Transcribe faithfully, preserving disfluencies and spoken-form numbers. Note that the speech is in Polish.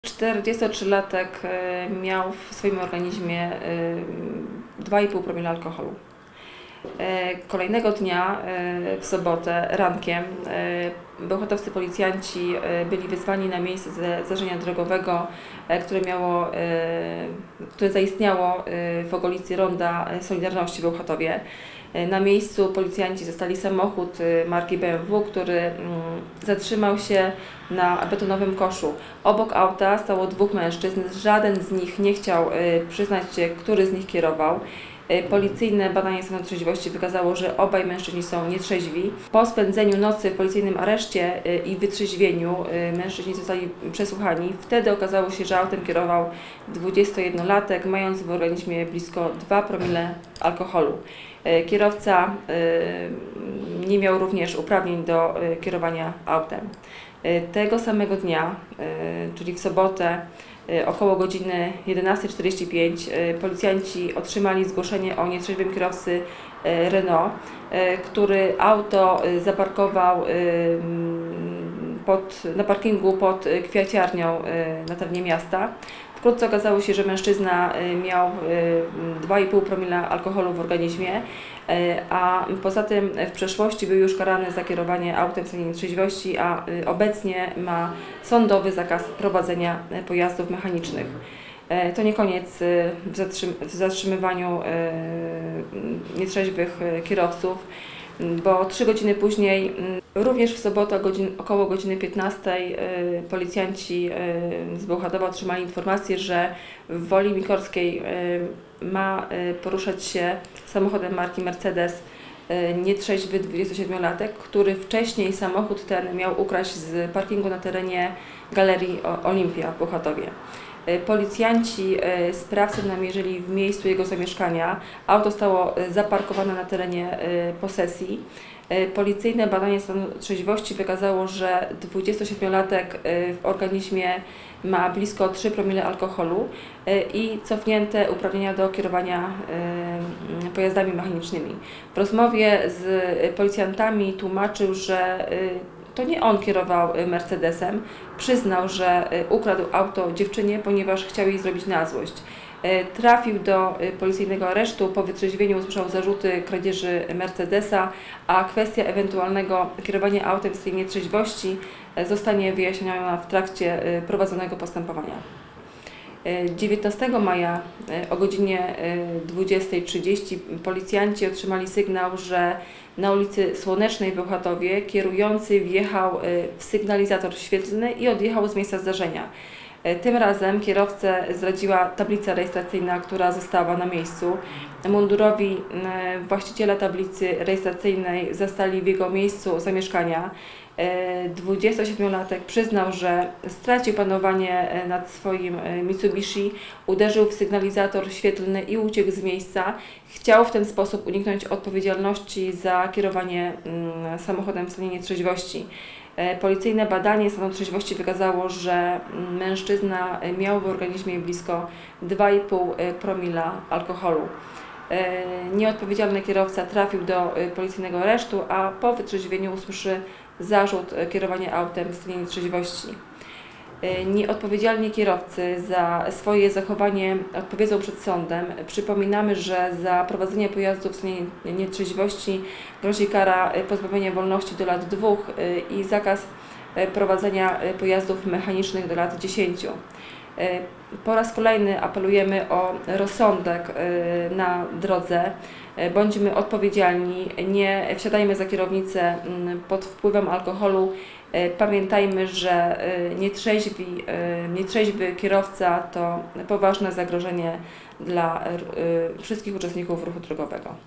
czterdziestotrzylatek miał w swoim organizmie dwa i pół promila alkoholu. Kolejnego dnia, w sobotę, rankiem, bełchatowscy policjanci byli wezwani na miejsce zdarzenia drogowego, które, miało, które zaistniało w okolicy Ronda Solidarności w Bełchatowie. Na miejscu policjanci zastali samochód marki B M W, który zatrzymał się na betonowym koszu. Obok auta stało dwóch mężczyzn. Żaden z nich nie chciał przyznać się, który z nich kierował. Policyjne badanie stanu trzeźwości wykazało, że obaj mężczyźni są nietrzeźwi. Po spędzeniu nocy w policyjnym areszcie i wytrzeźwieniu mężczyźni zostali przesłuchani. Wtedy okazało się, że autem kierował dwudziestojednolatek, mając w organizmie blisko dwa promile alkoholu. Kierowca nie miał również uprawnień do kierowania autem. Tego samego dnia, czyli w sobotę, około godziny jedenastej czterdzieści pięć, policjanci otrzymali zgłoszenie o nietrzeźwym kierowcy Renault, który auto zaparkował pod, na parkingu pod kwiaciarnią na terenie miasta. Wkrótce okazało się, że mężczyzna miał dwa i pół promila alkoholu w organizmie, a poza tym w przeszłości był już karany za kierowanie autem w stanie nietrzeźwości, a obecnie ma sądowy zakaz prowadzenia pojazdów mechanicznych. To nie koniec w, zatrzym w zatrzymywaniu nietrzeźwych kierowców, bo trzy godziny później, również w sobotę godzin, około godziny piętnastej, policjanci z Bełchatowa otrzymali informację, że w Woli Mikorskiej ma poruszać się samochodem marki Mercedes nietrzeźwy dwudziestosiedmiolatek, który wcześniej samochód ten miał ukraść z parkingu na terenie Galerii Olimpia w Bełchatowie. Policjanci sprawcę namierzyli w miejscu jego zamieszkania. Auto stało zaparkowane na terenie posesji. Policyjne badanie stanu trzeźwości wykazało, że dwudziestosiedmiolatek w organizmie ma blisko trzy promile alkoholu i cofnięte uprawnienia do kierowania pojazdami mechanicznymi. W rozmowie z policjantami tłumaczył, że to nie on kierował Mercedesem. Przyznał, że ukradł auto dziewczynie, ponieważ chciał jej zrobić na złość. Trafił do policyjnego aresztu, po wytrzeźwieniu usłyszał zarzuty kradzieży Mercedesa, a kwestia ewentualnego kierowania autem w stanie nietrzeźwości zostanie wyjaśniona w trakcie prowadzonego postępowania. dziewiętnastego maja o godzinie dwudziestej trzydzieści policjanci otrzymali sygnał, że na ulicy Słonecznej w Bełchatowie kierujący wjechał w sygnalizator świetlny i odjechał z miejsca zdarzenia. Tym razem kierowcę zdradziła tablica rejestracyjna, która została na miejscu. Mundurowi właściciela tablicy rejestracyjnej zastali w jego miejscu zamieszkania. dwudziestosiedmiolatek przyznał, że stracił panowanie nad swoim Mitsubishi, uderzył w sygnalizator świetlny i uciekł z miejsca. Chciał w ten sposób uniknąć odpowiedzialności za kierowanie samochodem w stanie nietrzeźwości. Policyjne badanie stanu trzeźwości wykazało, że mężczyzna miał w organizmie blisko dwa i pół promila alkoholu. Nieodpowiedzialny kierowca trafił do policyjnego aresztu, a po wytrzeźwieniu usłyszy zarzut kierowania autem w stanie nietrzeźwości. Nieodpowiedzialni kierowcy za swoje zachowanie odpowiedzą przed sądem. Przypominamy, że za prowadzenie pojazdu w stanie nietrzeźwości grozi kara pozbawienia wolności do lat dwóch i zakaz prowadzenia pojazdów mechanicznych do lat dziesięciu. Po raz kolejny apelujemy o rozsądek na drodze. Bądźmy odpowiedzialni, nie wsiadajmy za kierownicę pod wpływem alkoholu. Pamiętajmy, że nietrzeźwi, nietrzeźwy kierowca to poważne zagrożenie dla wszystkich uczestników ruchu drogowego.